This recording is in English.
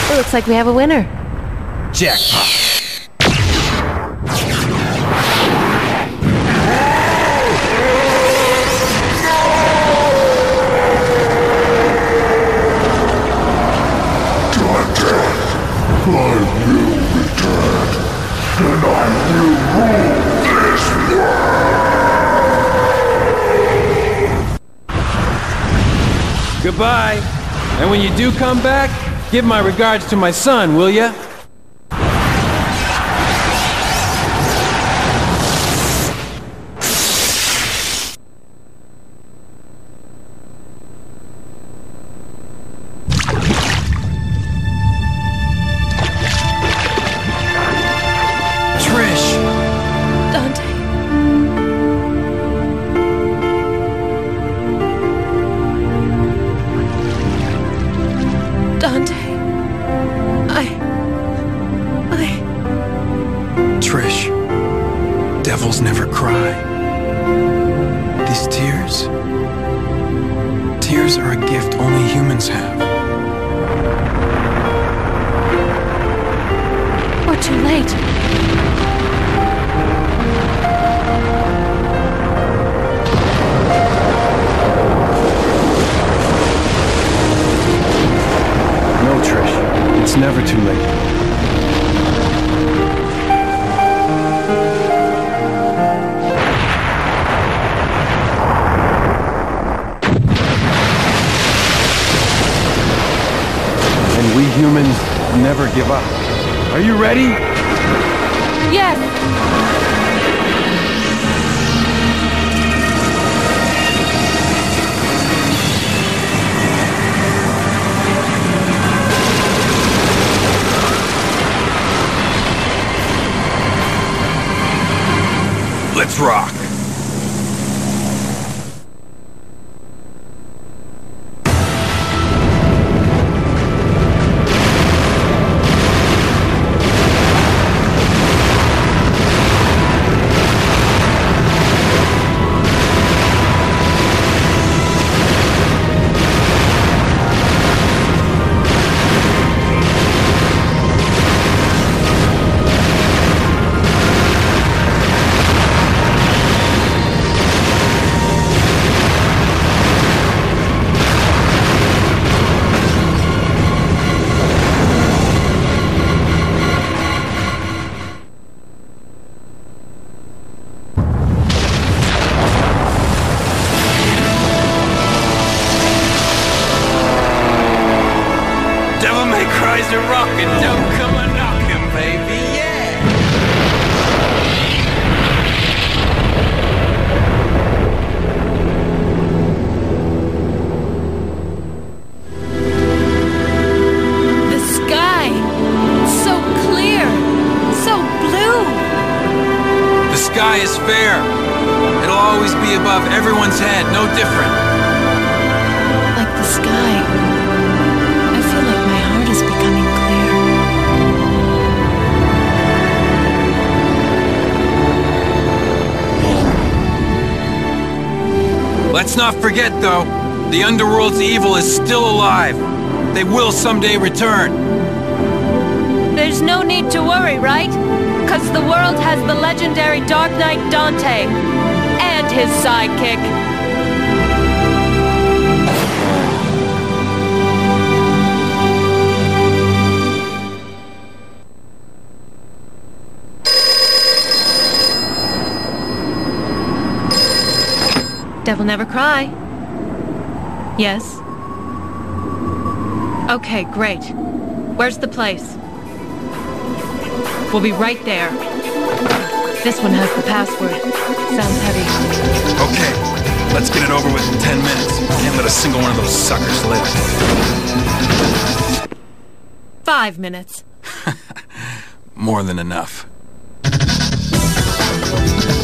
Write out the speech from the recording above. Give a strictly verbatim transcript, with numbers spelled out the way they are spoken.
It looks like we have a winner. Jackpot. I will return, and I will rule this world! Goodbye. And when you do come back, give my regards to my son, will ya? Devils never cry. These tears... Tears are a gift only humans have. We're too late. No, Trish. It's never too late. We humans never give up. Are you ready? Yes! Let's rock! Cries a rockin', don't come a knockin', baby, yeah! The sky, so clear, so blue. The sky is fair. It'll always be above everyone's head, no different. Like the sky. I feel like my heart is becoming clear. Let's not forget, though, the Underworld's evil is still alive. They will someday return. There's no need to worry, right? Because the world has the legendary Dark Knight Dante and his sidekick. Devil never cry. Yes? Okay, great. Where's the place? We'll be right there. This one has the password. Sounds heavy. Okay, let's get it over with in ten minutes. Can't let a single one of those suckers live. Five minutes. More than enough.